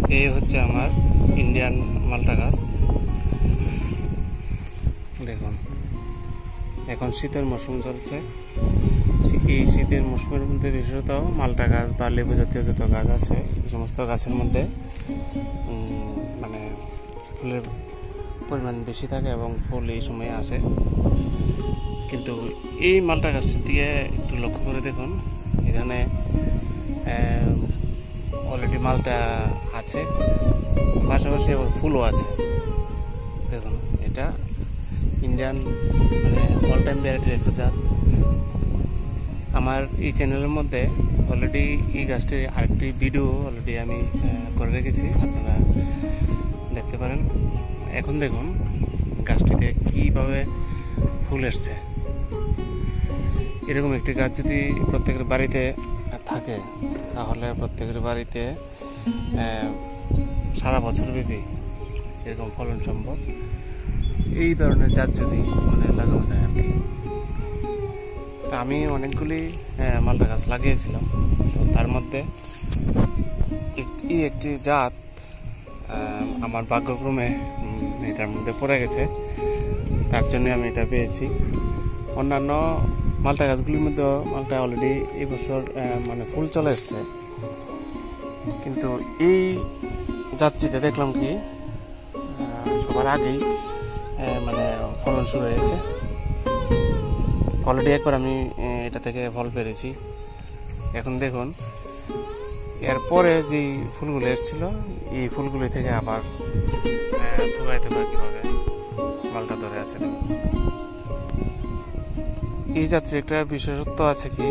এই হচ্ছে আমার ইন্ডিয়ান মালটা গাছ। দেখুন, এখন শীতের মৌসুম চলছে। এই শীতের মৌসুমের মধ্যে বিশেষত মালটা গাছ বা লেবু জাতীয় যত গাছ আছে এই সমস্ত গাছের মধ্যে মানে ফুলের পরিমাণ বেশি থাকে এবং ফুল এই সময়ে আসে। কিন্তু এই মালটা গাছটির দিকে একটু লক্ষ্য করে দেখুন, এখানে অলরেডি মালটা আছে, পাশাপাশি আবার ফুলও আছে। দেখুন, এটা ইন্ডিয়ান মানে অল টাইম ভ্যারাইটির একটা জাত। আমার এই চ্যানেলের মধ্যে অলরেডি এই গাছটির আরেকটি ভিডিও অলরেডি আমি করে রেখেছি, আপনারা দেখতে পারেন। এখন দেখুন গাছটিতে কীভাবে ফুল এসছে। এরকম একটি গাছ যদি প্রত্যেকের বাড়িতে থাকে তাহলে প্রত্যেকের বাড়িতে সারা বছর ব্যাপী এরকম ফলন সম্ভব। এই ধরনের জাত যদি মানে লাগানো যায় আর কি। তা আমি অনেকগুলি মালটা গাছ লাগিয়েছিলাম, তো তার মধ্যে একটি জাত আমার ভাগ্যক্রমে এটার মধ্যে পড়ে গেছে, তার জন্য আমি এটা পেয়েছি। অন্যান্য মালটা গাছগুলির মধ্যে মালটা অলরেডি এই বছর মানে ফুল চলে এসছে, কিন্তু এই জাতটিতে দেখলাম কি সবার আগেই মানে ফলন শুরু হয়েছে। অলরেডি একবার আমি এটা থেকে ফল পেরেছি। এখন দেখুন এরপরে যে ফুলগুলো এসেছিল এই ফুলগুলি থেকে আবার থোকায় থোকায় কীভাবে মালটা ধরে আছে। দেখুন, এই জাতের একটা বিশেষত্ব আছে কি,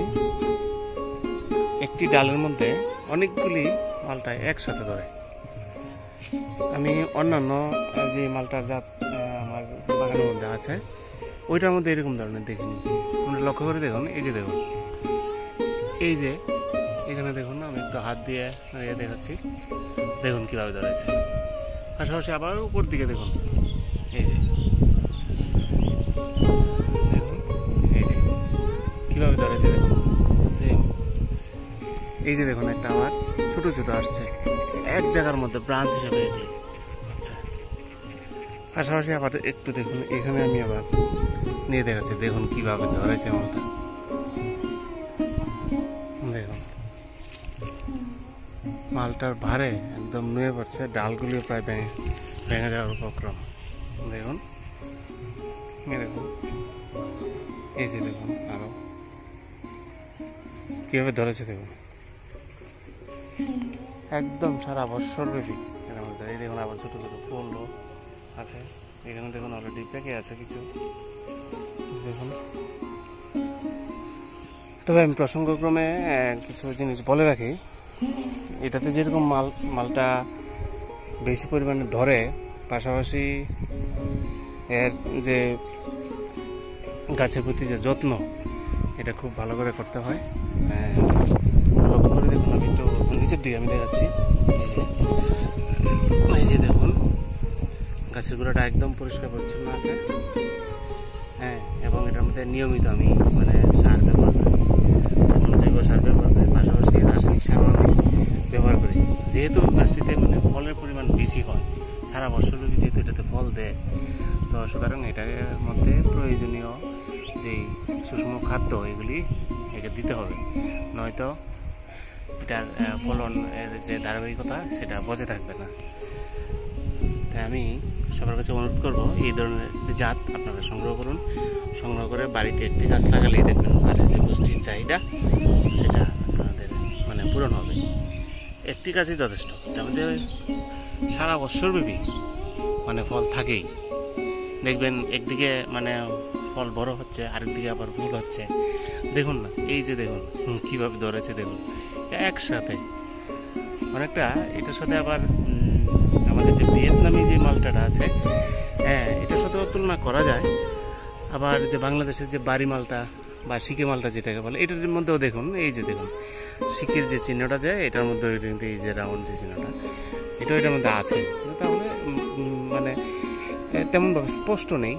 একটি ডালের মধ্যে অনেকগুলি মালটা একসাথে ধরে। আমি অন্যান্য যে মালটার জাত আমার বাগানের মধ্যে আছে ওইটার মধ্যে এরকম ধরনের দেখিনি। আপনি লক্ষ্য করে দেখুন, এই যে দেখুন, এই যে এখানে দেখুন, আমি একটু হাত দিয়ে দেখাচ্ছি, দেখুন কীভাবে ধরেছে। পাশাপাশি আবার উপর দিকে দেখুন, এই যে দেখুন, এই যে কীভাবে ধরেছে দেখুন। এই যে দেখুন, একটা আবার ছোট ছোট আসছে এক জায়গার মধ্যে ব্রাঞ্চ হিসেবে এগুলি। আচ্ছা, পাশাপাশি আবার একটু দেখুন, এখানে আমি আবার নিয়ে দেখাচ্ছি, দেখুন কীভাবে ধরেছে মালটা। দেখুন মালটার ভারে একদম নুয়ে পড়ছে, ডালগুলিও প্রায় ভেঙে যাওয়ার উপক্রম। দেখুন, দেখুন, এই যে দেখুন আরো কীভাবে ধরেছে। দেখুন একদম সারা বছর ব্যাপী এর মধ্যে। এই দেখুন আবার ছোটো ছোটো ফুলও আছে, এখানে দেখুন অলরেডি পেকে আছে কিছু। দেখুন, তবে আমি প্রসঙ্গক্রমে কিছু জিনিস বলে রাখি। এটাতে যেরকম মালটা বেশি পরিমাণে ধরে, পাশাপাশি এর যে গাছের প্রতি যে যত্ন এটা খুব ভালো করে করতে হয়। লক্ষ্য করে দেখুন, আমি একটু নিচের দিকে আমি দেখাচ্ছি। এই যে দেখুন গাছের গোড়াটা একদম পরিষ্কার পরিচ্ছন্ন আছে। হ্যাঁ, এবং এটার মধ্যে নিয়মিত আমি মানে সার ব্যবহার করি, জৈব সার ব্যবহার করি, পাশাপাশি রাসায়নিক সারও আমি ব্যবহার করি। যেহেতু গাছটিতে মানে ফলের পরিমাণ বেশি হয়, সারা বছরব্যাপী যেহেতু এটাতে ফল দেয়, তো সুতরাং এটার মধ্যে প্রয়োজনীয় যেই সুষম খাদ্য এগুলি একে দিতে হবে, নয়তো এটার ফলনের যে ধারাবাহিকতা সেটা বজায় থাকবে না। তাই আমি সবার কাছে অনুরোধ করব, এই ধরনের জাত আপনারা সংগ্রহ করুন। সংগ্রহ করে বাড়িতে একটি গাছ লাগালেই দেখবেন গাছের যে পুষ্টির চাহিদা সেটা আপনাদের মানে পূরণ হবে। একটি গাছই যথেষ্ট, এর মধ্যে সারা বছরব্যাপী মানে ফল থাকেই। দেখবেন একদিকে মানে ফল বড় হচ্ছে, আরেকদিকে আবার ফুল হচ্ছে। দেখুন না, এই যে দেখুন কীভাবে ধরেছে, দেখুন একসাথে অনেকটা। এটার সাথে আবার আমাদের যে ভিয়েতনামি যে মালটাটা আছে, হ্যাঁ, এটার সাথেও তুলনা করা যায়। আবার যে বাংলাদেশের যে বাড়ি মালটা বা শিকে মালটা যেটাকে বলে, এটার মধ্যেও দেখুন, এই যে দেখুন শিকের যে চিহ্নটা যায় এটার মধ্যে এই যে রাউন্ড যে চিহ্নটা, এটাও এটার মধ্যে আছে। তাহলে মানে তেমনভাবে স্পষ্ট নেই।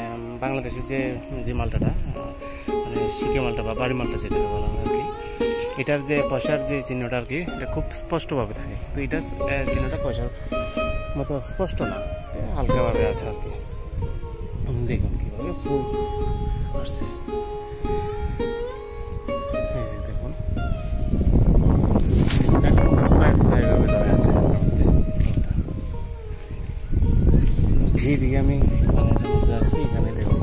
বাংলাদেশের যে মালটাটা মানে শিকে মালটা বা বাড়ি মালটা যেটাকে বলা হয় আর কি, এটার যে পয়সার যে চিহ্নটা আর কি, এটা খুব স্পষ্টভাবে থাকে, তো এটা চিহ্নটা পয়সার মতো স্পষ্ট না, হালকাভাবে আছে আর কি। দেখুন কীভাবে ফুল আসছে, এই যে দেখুন একভাবে ধরে আছে। যেদিকে আমি আছি এখানে দেখুন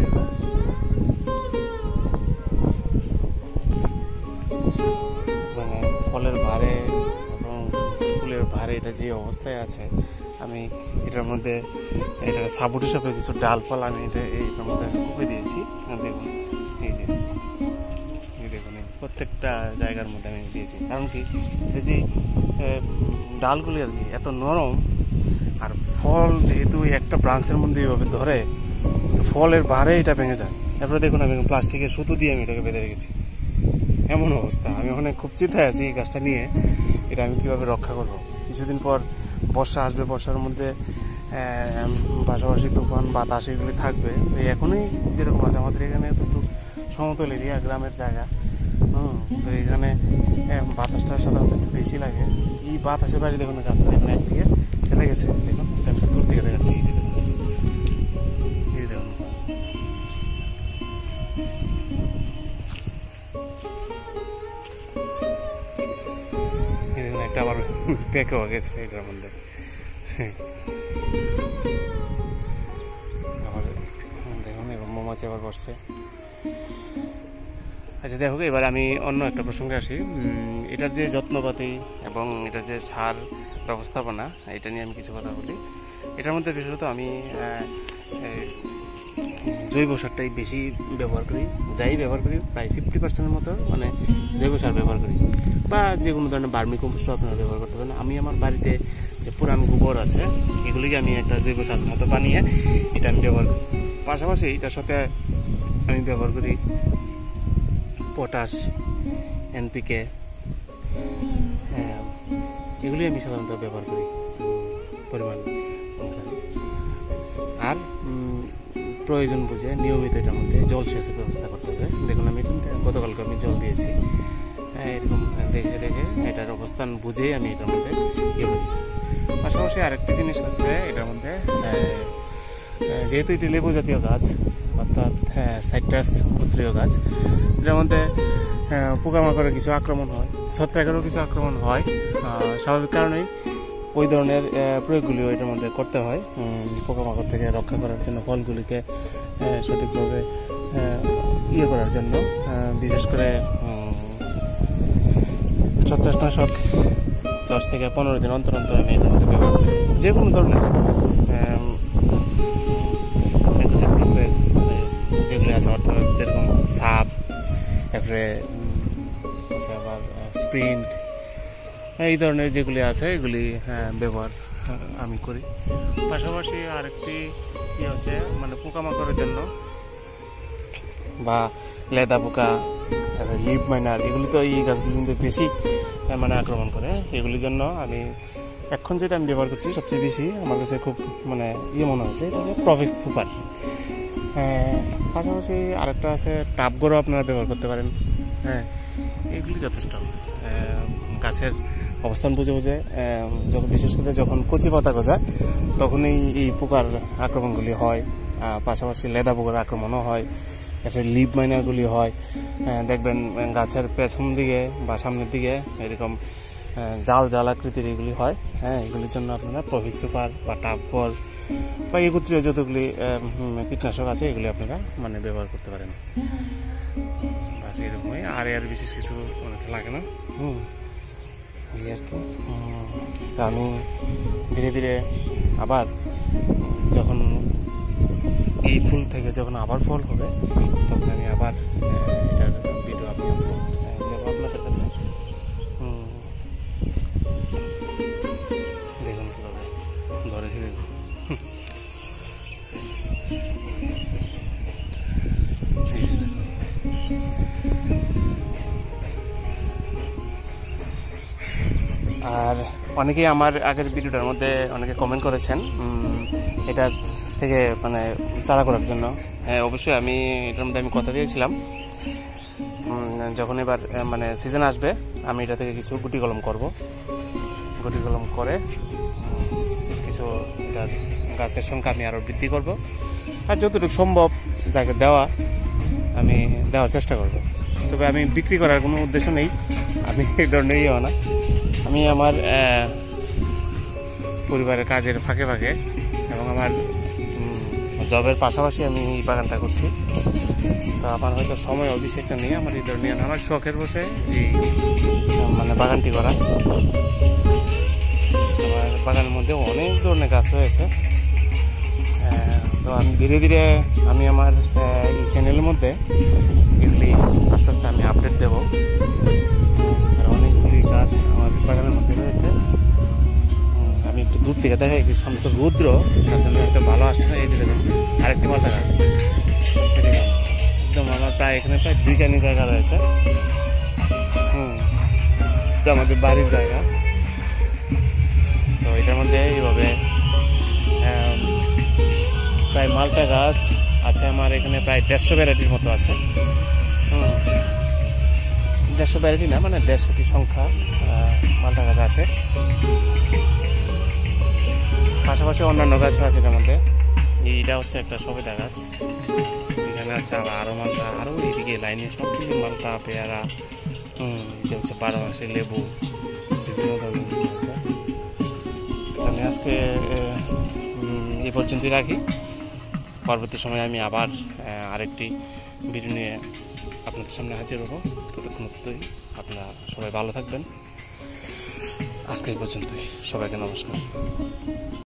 মানে ফলের ভারে এবং ফুলের ভারে এটা যে অবস্থায় আছে, আমি এটার মধ্যে এটার সাপোর্ট হিসাবে কিছু ডালপালা আমি এটার মধ্যে কুপে দিয়েছি। দেখুন এই যে দেখুন প্রত্যেকটা জায়গার মধ্যে আমি দিয়েছি, কারণ কি এটা যে ডালগুলি আর কি এত নরম, আর ফল যেহেতু একটা ব্রাঞ্চের মধ্যে এইভাবে ধরে, ফলের ভারে এটা ভেঙে যায়। তারপরে দেখুন আমি প্লাস্টিকের সুতো দিয়ে আমি এটাকে বেঁধে রেখেছি, এমন অবস্থা। আমি ওখানে খুব চিন্তায় আছি এই গাছটা নিয়ে, এটা আমি কীভাবে রক্ষা করব। কিছুদিন পর বর্ষা আসবে, বর্ষার মধ্যে পাশাপাশি তুফান বাতাস এগুলি থাকবে। এখনই যেরকম আছে আমাদের এখানে তো একটু সমতল এরিয়া, গ্রামের জায়গা, তো এখানে বাতাসটা সাধারণত একটু বেশি লাগে। এই বাতাসের বাড়ি দেখুন গাছটা দেখুন একদিকে ফেলে গেছে, দেখুন এটা আমি দূর থেকে দেখাচ্ছি। এই যে দেখুন, এই দেখুন একটা আবার পেকেও গেছে এটার মধ্যে। আবার দেখুন এবার মৌমাছি আবার বসছে। আচ্ছা দেখো, এবার আমি অন্য একটা প্রসঙ্গে আসি। এটার যে যত্নপাতি এবং এটার যে সার ব্যবস্থাপনা, এটা নিয়ে আমি কিছু কথা বলি। এটার মধ্যে বিশেষত আমি জৈব সারটাই বেশি ব্যবহার করি। যাই ব্যবহার করি প্রায় 50% মতো মানে জৈব সার ব্যবহার করি, বা যে কোনো ধরনের বার্মি কম্পোস্টও আপনারা ব্যবহার করতে পারেন। আমি আমার বাড়িতে যে পুরান গোবর আছে এগুলিকে আমি একটা জৈব সার মতো বানিয়ে এটা আমি ব্যবহার করি। পাশাপাশি এটার সাথে আমি ব্যবহার করি পটাশ, এনপিকে, এগুলি আমি সাধারণত ব্যবহার করি পরিমাণ অনুসারে। আর প্রয়োজন বুঝে নিয়মিত এটার মধ্যে জলসেচের ব্যবস্থা করতে হবে। দেখুন আমি গতকালকে আমি জল দিয়েছি, এরকম দেখে দেখে এটার অবস্থান বুঝেই আমি এটার মধ্যে ইয়ে করি। পাশাপাশি আরেকটি জিনিস হচ্ছে এটার মধ্যে, যেহেতু এটি লেবু জাতীয় গাছ অর্থাৎ সাইট্রাস গোত্রীয় গাছ, এটার মধ্যে পোকামাকড়ের কিছু আক্রমণ হয়, ছত্রাকেরও কিছু আক্রমণ হয়। স্বাভাবিক কারণেই ওই ধরনের প্রয়োগগুলিও এটার মধ্যে করতে হয় পোকামাকড় থেকে রক্ষা করার জন্য, ফলগুলিকে সঠিকভাবে ইয়ে করার জন্য। বিশেষ করে ছত্রাকনাশক 10 থেকে 15 দিন অন্তর অন্তর আমি এটার মধ্যে ব্যবহার করি। যে কোনো ধরনের যেগুলি আছে অর্থাৎ যেরকম সাপ, তারপরে আবার স্প্রিন্ট, এই ধরনের যেগুলি আছে এগুলি ব্যবহার আমি করি। পাশাপাশি আরেকটি ইয়ে হচ্ছে মানে পোকামাকড়ের জন্য বা লেদা পোকা, লিভ মাইনার, এগুলি তো এই গাছগুলি কিন্তু বেশি মানে আক্রমণ করে। এগুলির জন্য আমি এখন যেটা আমি ব্যবহার করছি সবচেয়ে বেশি আমার কাছে খুব মানে ইয়ে মনে হয়েছে, এটা হচ্ছে প্রফেক্স সুপার। পাশাপাশি আরেকটা আছে টাবগোরও আপনারা ব্যবহার করতে পারেন। এগুলি যথেষ্ট গাছের অবস্থান বুঝে বুঝে, যখন বিশেষ করে যখন কচি পাতা গজায় তখনই এই পোকার আক্রমণগুলি হয়। পাশাপাশি লেদা পোকার আক্রমণও হয়, এরপরে লিভ মাইনারগুলি হয়। দেখবেন গাছের পেছন দিকে বা সামনের দিকে এরকম জাল জাল আকৃতির এগুলি হয়। এগুলির জন্য আপনারা প্রফেক্স সুপার বা টাবগোর বা এই গোত্রীয় যতগুলি কীটনাশক আছে এগুলি আপনারা মানে ব্যবহার করতে পারেন। বাস এরকমই, আর এর বিশেষ কিছু অনেকটা লাগে না। এই আর কি। তা আমি ধীরে ধীরে আবার যখন এই ফুল থেকে যখন আবার ফল হবে তখন আমি আবার এটার ভিডিও আমি দেবো আপনাদের কাছে। দেখুন কীভাবে ধরেছি, দেখুন। আর অনেকেই আমার আগের ভিডিওটার মধ্যে অনেকে কমেন্ট করেছেন এটার থেকে মানে চারা করার জন্য। অবশ্যই আমি এটার মধ্যে আমি কথা দিয়েছিলাম যখন এবার মানে সিজন আসবে আমি এটা থেকে কিছু গুটি কলম করব, গুটি কলম করে কিছু এটার গাছের সংখ্যা আমি আরও বৃদ্ধি করব, আর যতটুকু সম্ভব যাকে দেওয়া আমি দেওয়ার চেষ্টা করব। তবে আমি বিক্রি করার কোনো উদ্দেশ্য নেই, আমি এই ধরনের ইয়েও না। আমি আমার পরিবারের কাজের ফাঁকে ফাঁকে এবং আমার জবের পাশাপাশি আমি এই বাগানটা করছি। তো আমার হয়তো সময় অভিষেকটা নেই আমার এই ধরনের, আমার শখের বসে এই মানে বাগানটি করা। আমার বাগানের মধ্যে অনেক ধরনের গাছ রয়েছে। তো আমি ধীরে ধীরে আমি আমার এই চ্যানেলের মধ্যে এগুলি আস্তে আস্তে আমি আপডেট দেব। আর অনেকগুলি গাছ আমার বাগানের মধ্যে রয়েছে। আমি একটু দূর থেকে দেখাই, সামনে তো রৌদ্র, তার জন্য হয়তো ভালো আসছে না। এই যে দেখুন আরেকটি মালটা গাছ একদম আমার প্রায় এখানে প্রায় 2 কানি জায়গা রয়েছে। এটা আমাদের বাড়ির জায়গা। তো এটার মধ্যে এইভাবে প্রায় মালটা গাছ আছে আমার এখানে প্রায় 150 ভ্যারাইটির মতো আছে। 150 ভ্যারাইটি না, মানে 150টি সংখ্যা মালটা গাছ আছে। পাশাপাশি অন্যান্য গাছও আছে এটার মধ্যে। এইটা হচ্ছে একটা সবেদা গাছ, এখানে আছে আরও মালটা, আরও এইদিকে লাইনে সবগুলি মালটা, পেয়ারা, এটা হচ্ছে 12 মাসে লেবু, বিভিন্ন ধরনের আছে। তাহলে আজকে এই পর্যন্তই রাখি। পরবর্তী সময়ে আমি আবার আরেকটি ভিডিও নিয়ে আপনাদের সামনে হাজির হব। ততক্ষণ আপনারা সবাই ভালো থাকবেন। আজকে এই পর্যন্তই, সবাইকে নমস্কার।